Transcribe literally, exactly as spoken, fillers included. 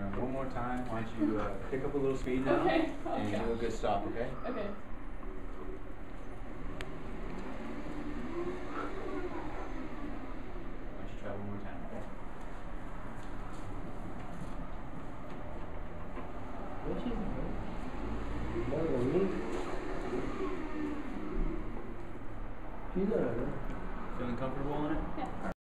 around one more time. Why don't you uh, pick up a little speed now Okay. Oh, and gosh. do a good stop, okay? Okay. Why don't you try one more time, okay? She's alright. Feeling comfortable in it? Yeah.